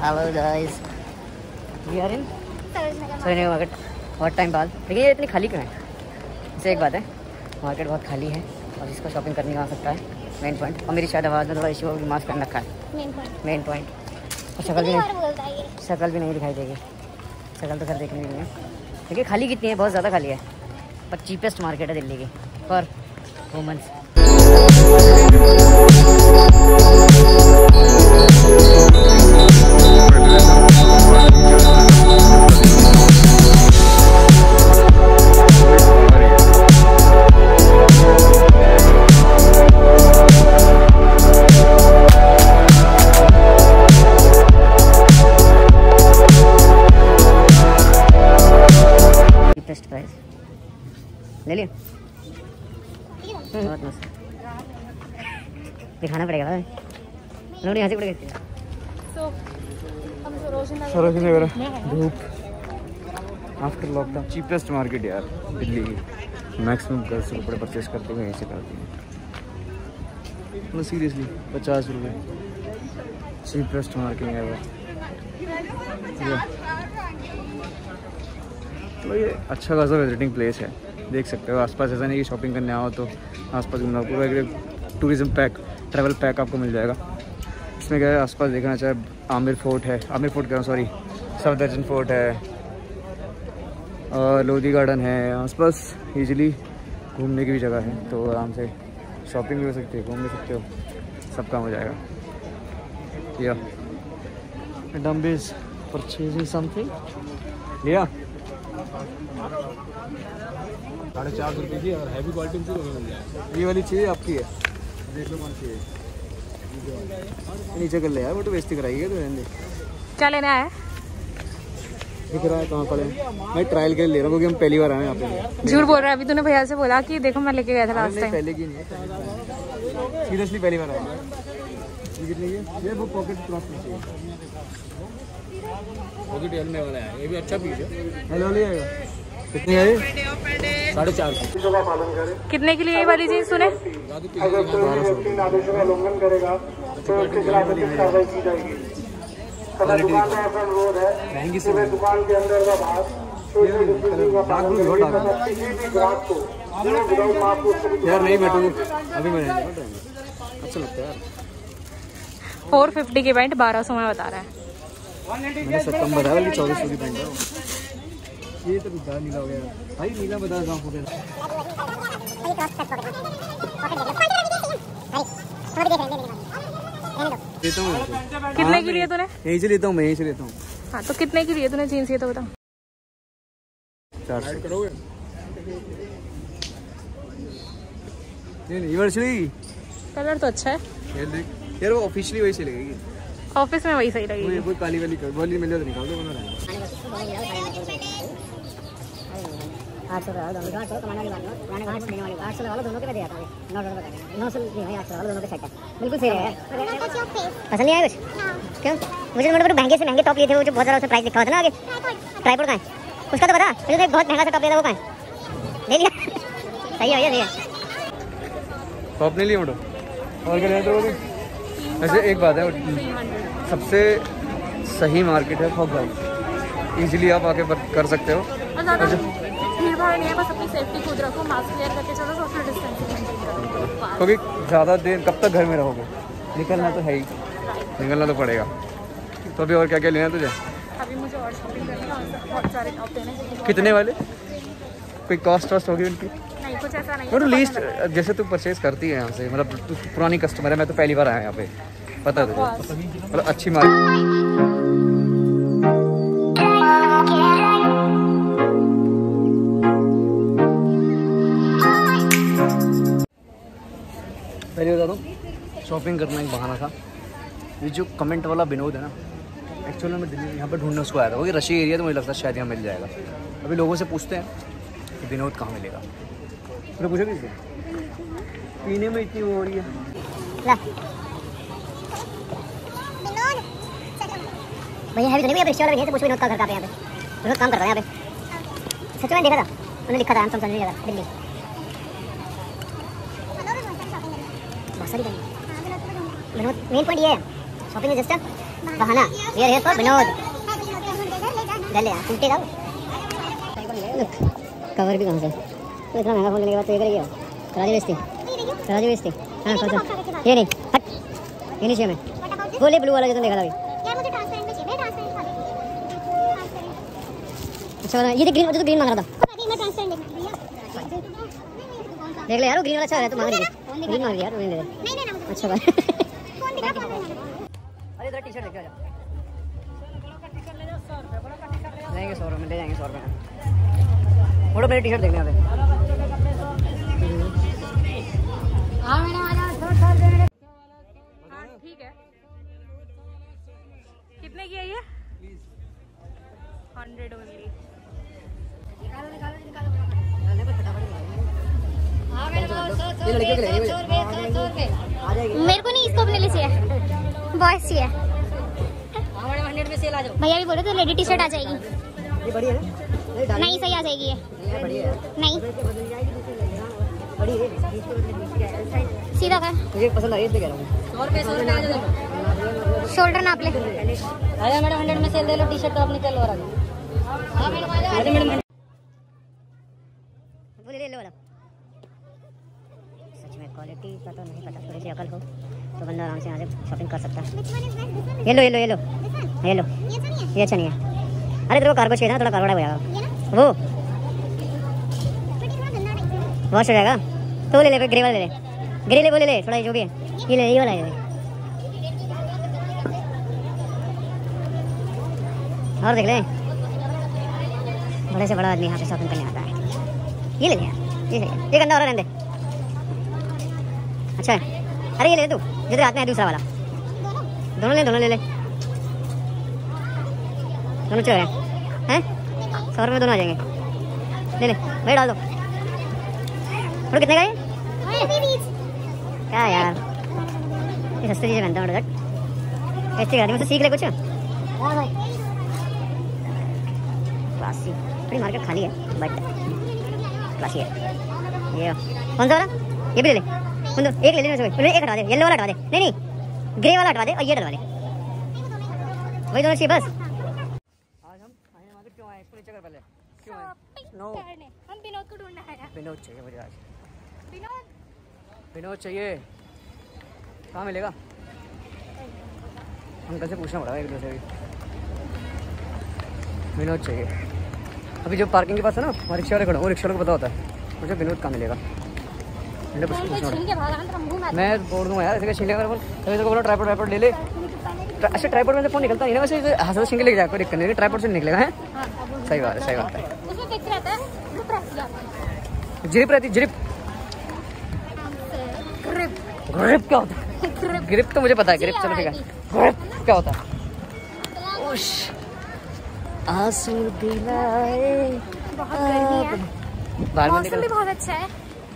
Hello guys, we are in Sarojini market. बहुत time बाद, लेकिन ये इतनी खाली क्यों है? इससे एक बात है, मार्केट बहुत खाली है और इसको शॉपिंग करने आ सकता है। Main point. और मेरी शायद आवाज़ में थोड़ा इशू होगी, मास्क पहन रखा है। Main point. और शक्ल भी नहीं दिखाई देगी। शक्ल तो खैर देखने नहीं है। देखिए खाली कितनी है, बहुत ज़्यादा खाली है। पर चीपेस्ट मार्केट है दिल्ली की फॉर वुमेन्स। प्राइस ले लिया, बहुत मस्त। दिखाना पड़ेगा भाई, लोग यहाँ से पड़ेगा। सरोजनी नगर धूप आफ्टर लॉकडाउन। चीपेस्ट मार्केट यार दिल्ली की। मैक्सिमम गर्ल्स कपड़े परचेज करते हुए यहीं से करती हैं। मतलब सीरियसली 50 रुपये चीपेस्ट मार्केट है वो। तो ये अच्छा खासा विजिटिंग प्लेस है, देख सकते हो। आसपास ऐसा नहीं कि शॉपिंग करने आओ तो आसपास घूमना, पूरा एक टूरिज्म पैक, ट्रैवल पैक आपको मिल जाएगा। इसमें क्या है, आसपास देखना चाहे आमिर फोर्ट है, आमिर फोर्ट कह रहा हूँ सॉरी, सफदरजंग फोर्ट है और लोधी गार्डन है। आसपास इजीली घूमने की भी जगह है, तो आराम से शॉपिंग भी हो सकती है, घूम भी सकते हो, सब काम हो जाएगा। या डम इज परचेजिंग समथिंग लिया 450 रुपये की और हैवी क्वालिटी में मिल जाए। ये वाली चाहिए आपकी है, देख लो कौन सी है। नीचे कर ले यार, वो तो बेइज्जती कराइए तो रहने। क्या लेना है? दिख रहा है कहाँ पड़े? मैं ट्रायल के लिए ले रहा हूँ क्योंकि हम पहली बार आए यहाँ पे। झूठ बोल रहा है, अभी तूने भैया से बोला कि देखो मैं लेके गया था लास्ट टाइम। पहले की नहीं है, सीरियसली पहली बार आए। ये वो पॉकेट क्रॉस में चाहिए, पॉकेट हेलने वाला है, ये भी अच्छा पीस है। हेलो ले आएगा। कितनी है ये? 450। कितने की लिए ये वाली जीन्स तूने? 1200 उल्लंघन करेगा तो उसके खिलाफ कार्रवाई की जाएगी। महंगी से दुकान के अंदर का भाग यार नहीं बैठूंगा अभी, मैं अच्छा लगता है यार। 450 की पैंट 1200 में बता रहा है। मैंने सब कम बताया, बल्कि 1400 की पैंट है। ये तो नीला हो गया भाई, नीला बता रहा हूँ। लेता हूँ कितने की लिए तूने? यहीं से लेता हूँ, मैं यहीं से लेता हूँ। हाँ तो कितने की लिए तूने जीन्स, ये तो बता। 400 करोगे? नहीं वर्षली कलर तो अच्छा है यार, वो ऑफिशियली वही से लगेगी, ऑफिस में वही सही लगेगी। वो काली वाली वाली मिल जाए तो निकाल दो। 800 दोनों कमाने वाली बात, पुराने घाट देने वाली 800 वाला दोनों के पे दिया था। 900 बता रहे, 900 नहीं भाई, 800 वाला दोनों के सेट है। बिल्कुल सही है यार। पसंद नहीं आया कुछ? क्यों? मुझे तो महंगे से महंगे टॉप लिए थे, वो जो बहुत ज़्यादा उसमें प्राइस लिखा हुआ था ना आगे। ट्राइपॉड का है उसका तो बता, मुझे तो एक बहुत महंगा सा टॉप लिया था, वो कहाँ है? ले लिया? सही है भैया, सही है। टॉप नहीं लिया मोटो और क्या लेते हो? वैसे एक बात है, सबसे सही मार्केट है फॉग हाउस, इजीली आप आके कर सकते हो। भीड़ भाड़ नहीं है, बस अपनी सेफ्टी खुद रखो, मास्क वेयर करके चलो, सोशल डिस्टेंसिंग मेंटेन करो। क्योंकि ज़्यादा देर कब तक घर में रहोगे, निकलना तो है ही, निकलना तो पड़ेगा। तो अभी और क्या क्या लेना है तुझे? अभी मुझे और शॉपिंग करनी है और बहुत सारे टॉप लेने हैं। कितने वाले? कोई कॉस्ट वॉस्ट होगी उनकी? नहीं कुछ ऐसा नहीं वो तो लीस्ट, जैसे तू परचेज करती है यहाँ से, मतलब तू पुरानी कस्टमर है, मैं तो पहली बार आया यहाँ पे, पता है तुझे, मतलब अच्छी मार्केट। पहले बता दूँ, शॉपिंग करना एक बहाना था। ये जो कमेंट वाला विनोद है ना, एक्चुअली मैं दिल्ली यहाँ पर ढूंढने उसको आया था, वो रशी एरिया, तो मुझे लगता है शायद यहाँ मिल जाएगा। अभी लोगों से पूछते हैं कि विनोद कहाँ मिलेगा। तो पूछो किससे, पीने में इतनी वो हो रही है। भैया है भी तो नहीं, भैया रिक्शा वाला भैया से पूछो विनोद का घर कहाँ पे? यहाँ पे विनोद काम कर रहा है यहाँ पे, सच में देखा था, उन्होंने लिखा था, हम समझ नहीं लगा दिल्ली। बहुत सारी मेन पॉइंट ये है, शॉपिंग इज जस्ट बहाना ये है फॉर विनोद गले टूटेगा कवर भी कहाँ से तो इतना महंगा फोन लेने के बाद तो ये करेगी तराजू बेचती हाँ कौन सा ये नहीं हट ये नहीं चाहिए मैं वो ले ब्लू वाला जो तुम देखा था अभी यार मुझे ट्रांसपेरेंट में चाहिए ट्रांसपेरेंट था अच्छा वाला ये देख ग्रीन तो ग्रीन मांग रहा था मैं ट्रांसपेरेंट देख ले यार वो ग्रीन वाला अच्छा है तो मांग रही थी ग्रीन मांग रही यार नहीं ले नहीं ना अच्छा बात फोन दिखा अरे इधर टी-शर्ट लेके आ जा लेंगे 100 रुपये ले जाएंगे 100 रुपये मोड़ो मेरी टी-शर्ट देखने आते हाँ ठीक है कितने की है ये 100 ओनली ये लड़कियों के लिए आ जाएगी मेरे को नहीं इसको अपने लिए चाहिए बॉयज चाहिए हमारे 100 में सेल आ जाओ भैया भी बोले तो लेडी टी शर्ट आ जाएगी ये बड़ी है ना नहीं सही आ जाएगी ये बड़ी है नहीं बड़ी है सीधा कर मुझे पसंद आई इसलिए कह रहा हूँ 100 रुपये आ जाओ शोल्डर नाप ले आया मैडम 100 में सेल दे लो टी-शर्ट तो अपनी चल और आ जाओ हां मैडम आ जाओ मैडम वो ले लो वाला सच में क्वालिटी का तो नहीं पता थोड़ी सी अकल हो तो बंदा आराम से यहाँ से शॉपिंग कर सकता है ये लो ये अच्छा नहीं है अरे तेरे को कार्गो चाहिए ना थोड़ा कार्गो हो जाएगा वो वॉश हो जाएगा तो ले ले ग्रे वाला ले ग्रे ले वो ले ले थोड़ा जो भी है ये ले ये वाला ले और देख ले बड़े से बड़ा आदमी यहाँ पे शॉपिंग करने आता है ये ले लिया ये गंदा और रहने दे अच्छा है अरे ये ले तू जो तेरे हाथ में है दूसरा वाला दोनों ले दोनों चोर हैं 100 रुपये दोनों आ जाएंगे ले ले भाई डाल दो और कितने का ये क्या यार ये सस्ती चीज़ें पहनता हूँ कैसी गाड़ी मुझसे सीख ले कुछ क्लासी थोड़ी मार्केट खाली है बट क्लासी है ये कौन सा वाला ये भी ले ले एक ले लेना एक हटा दे येलो वाला हटा दे नहीं ग्रे वाला हटा दे और ये डलवा दे वही दोनों चाहिए बस आज हम आए मार्केट क्यों आए इसको नीचे कर पहले क्यों आए नो हम विनोद को ढूंढना है विनोद चाहिए मुझे आज विनोद चाहिए कहाँ मिलेगा अंकल से पूछना पड़ेगा एक दूसरे से विनोद चाहिए अभी जो पार्किंग के पास है ना वहाँ रिक्शा वाले खड़ा वो रिक्शा वाले को पता होता है मुझे विनोद कहाँ मिलेगा मैंने कुछ पूछना मैं बोल दूँगा यार ऐसे छीन लेगा तभी तो बोला ट्राइपॉड ले ले अच्छा ट्राइपॉड में से फोन निकलता नहीं ना वैसे हाथ से छीन के लेके जाए कोई दिक्कत नहीं ट्राइपॉड से निकलेगा है सही बात है ग्रिप रहती ग्रिप ग्रिप क्या होता है ग्रिप तो मुझे पता है ग्रिप चलो ठीक है ग्रिप क्या होता है आंसू दिलाए मौसम भी बहुत अच्छा है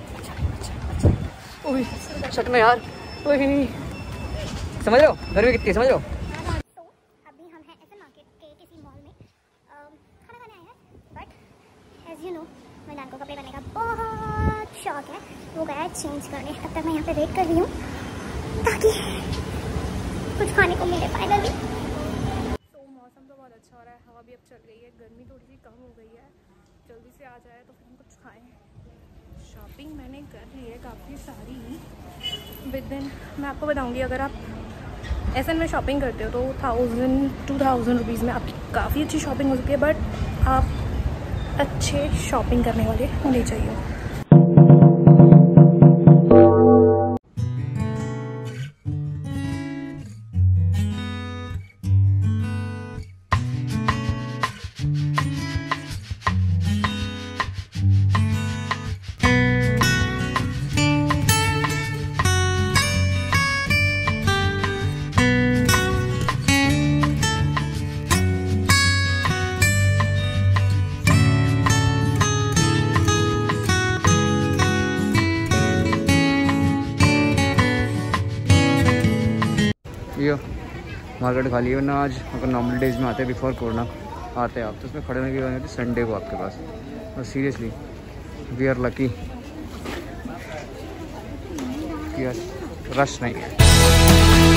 शर्ट में यार समझ रहे हो गर्मी कितनी समझ रहे हो तो अभी हम हैं एसएन मार्केट के किसी मॉल में खाना खाने आए हैं बट एज यू नो मैदान को कपड़े पहनने का बहुत शौक है वो गया है चेंज करने तब तक मैं यहाँ पे वेट कर रही हूँ ताकि कुछ खाने को मिले फाइनली तो मौसम तो बहुत अच्छा हो रहा है हवा भी अब चल गई है गर्मी थोड़ी सी कम हो गई है जल्दी से आ जाए तो फिर हम कुछ खाएँ शॉपिंग मैंने कर ली है काफ़ी सारी विद इन मैं आपको बताऊंगी अगर आप एसएन में शॉपिंग करते हो तो 1000-2000 रुपीज़ में आपकी काफ़ी अच्छी शॉपिंग हो सकती है बट आप अच्छे शॉपिंग करने वाले होने चाहिए मार्केट खाली है ना आज अगर नॉर्मल डेज में आते हैं बिफोर कोरोना आते हैं आप तो उसमें खड़े होने की वजह होती संडे को आपके पास और seriously we are lucky rush नहीं है।